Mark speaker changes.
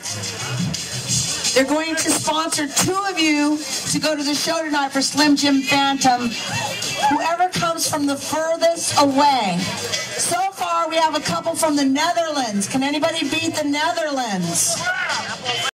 Speaker 1: They're going to sponsor 2 of you to go to the show tonight for Slim Jim Phantom. Whoever comes from the furthest away. So far, we have a couple from the Netherlands. Can anybody beat the Netherlands?